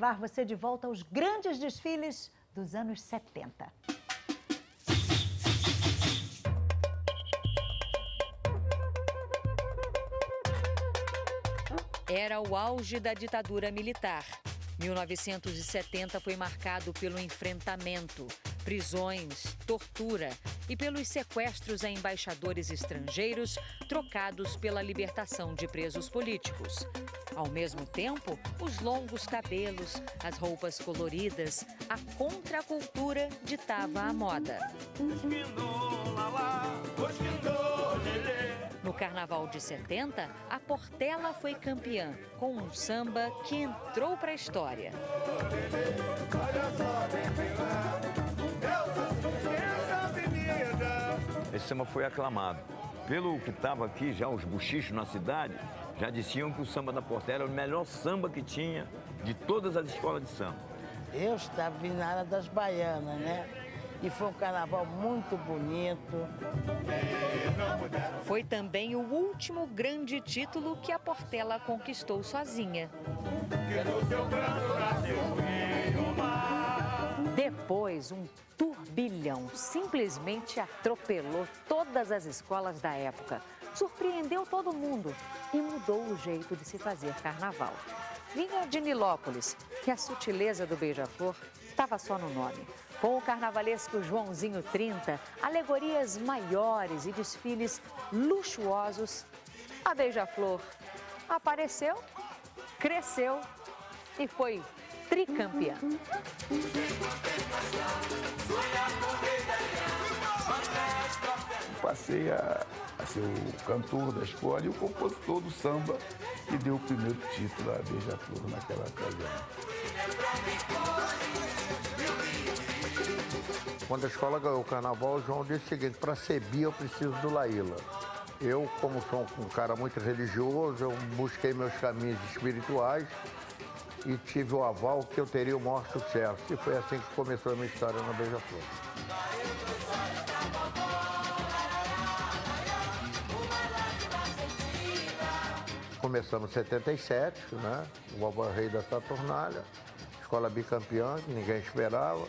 levar você de volta aos grandes desfiles dos anos 70. Era o auge da ditadura militar. 1970 foi marcado pelo enfrentamento, prisões, tortura e pelos sequestros a embaixadores estrangeiros trocados pela libertação de presos políticos. Ao mesmo tempo, os longos cabelos, as roupas coloridas, a contracultura ditava a moda. No Carnaval de 70, a Portela foi campeã, com um samba que entrou para a história. Esse samba foi aclamado. Pelo que estava aqui, já os buchichos na cidade, já diziam que o samba da Portela era o melhor samba que tinha de todas as escolas de samba. Eu estava vindo na área das baianas, né? E foi um carnaval muito bonito. Foi também o último grande título que a Portela conquistou sozinha. Depois, um turbilhão simplesmente atropelou todas as escolas da época. Surpreendeu todo mundo e mudou o jeito de se fazer carnaval. Vinha de Nilópolis, que a sutileza do beija-flor estava só no nome. Com o carnavalesco Joãozinho 30, alegorias maiores e desfiles luxuosos, a beija-flor apareceu, cresceu e foi tricampeã. Passei a ser o cantor da escola e o compositor do samba que deu o primeiro título à Beija-Flor naquela ocasião. Quando a escola ganhou o carnaval, o João disse o seguinte: para ser bi eu preciso do Laíla. Eu, como sou um cara muito religioso, eu busquei meus caminhos espirituais e tive o aval que eu teria o maior sucesso. E foi assim que começou a minha história na Beija-Flor. Começamos em 77, né? O vovô Rei da Saturnalha, escola bicampeã, que ninguém esperava.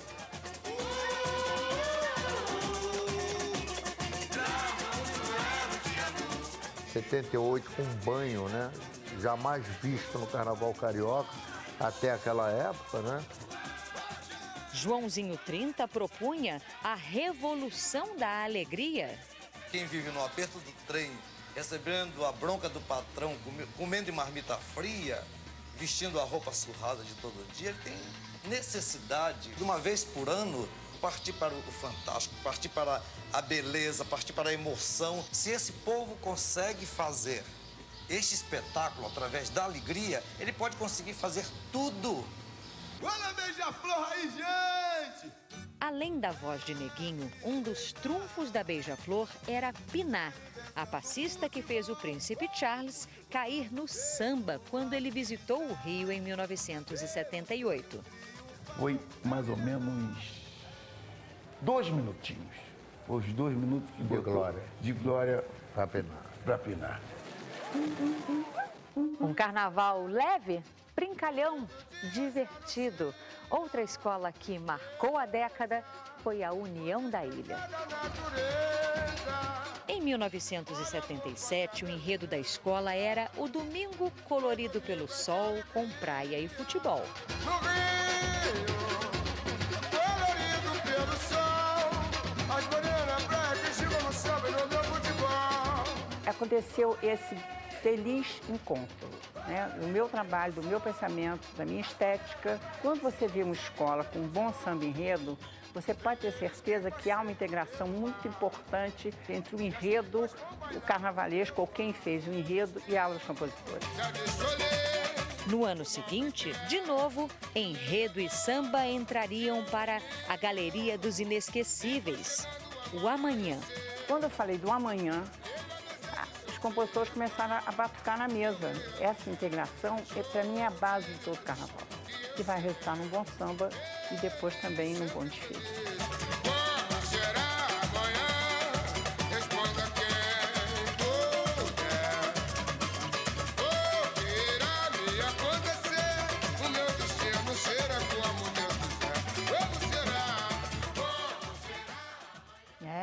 Em 78, com um banho, né? Jamais visto no Carnaval Carioca, até aquela época, né? Joãozinho 30 propunha a revolução da alegria. Quem vive no aperto do trem, recebendo a bronca do patrão, comendo de marmita fria, vestindo a roupa surrada de todo dia, ele tem necessidade de uma vez por ano partir para o fantástico, partir para a beleza, partir para a emoção. Se esse povo consegue fazer este espetáculo através da alegria, ele pode conseguir fazer tudo. Olha, beija-flor aí, gente! Além da voz de Neguinho, um dos trunfos da Beija-Flor era Piná, a passista que fez o príncipe Charles cair no samba quando ele visitou o Rio em 1978. Foi mais ou menos 2 minutinhos. Foi os 2 minutos que deu de glória para Pinar. Um carnaval leve, brincalhão, divertido. Outra escola que marcou a década foi a União da Ilha. Em 1977, o enredo da escola era o Domingo Colorido pelo Sol, com praia e futebol. No Rio, colorido pelo sol, as morenas brancas chegam no samba e no meu futebol. Aconteceu esse feliz encontro, né? Do meu trabalho, do meu pensamento, da minha estética. Quando você vê uma escola com um bom samba enredo, você pode ter certeza que há uma integração muito importante entre o enredo, o carnavalesco, ou quem fez o enredo, e a aula dos compositores. No ano seguinte, de novo, enredo e samba entrariam para a Galeria dos Inesquecíveis, o Amanhã. Quando eu falei do Amanhã, os compositores começaram a batucar na mesa. Essa integração, para mim, é a base de todo o carnaval, que vai resultar num bom samba e depois também num bom desfile.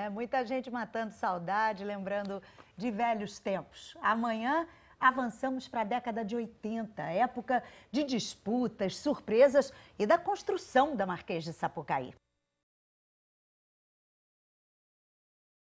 né? Muita gente matando saudade, lembrando de velhos tempos. Amanhã avançamos para a década de 80, época de disputas, surpresas e da construção da Marquês de Sapucaí.